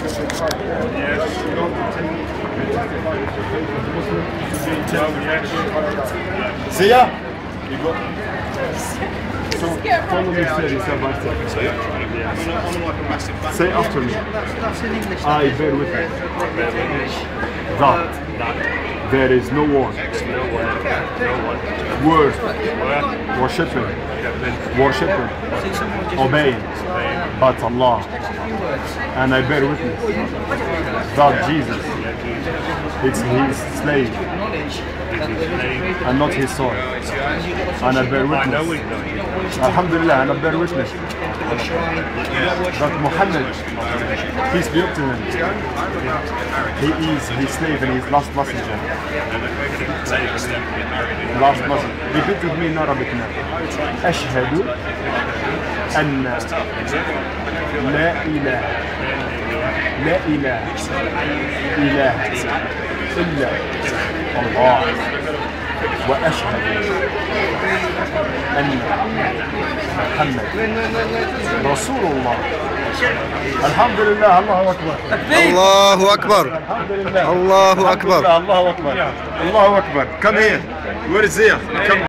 Zia? So, follow me steady, step by step. Say after me. I bear witness that there is no one worth worshipping, obeying, but Allah. And I bear witness that Jesus is his slave and not his son. And I bear witness, Alhamdulillah, and I bear witness that Muhammad, peace be up to him, he is his slave and his last messenger. Last messenger. Repeat with me in Arabic now. أشهد أن لا إله إله إلا الله وأشهد أن محمد رسول الله. الحمد لله. الله أكبر. الله أكبر. الحمد لله. الله أكبر. الله أكبر. الله أكبر. Come here. Where is Zia? Come.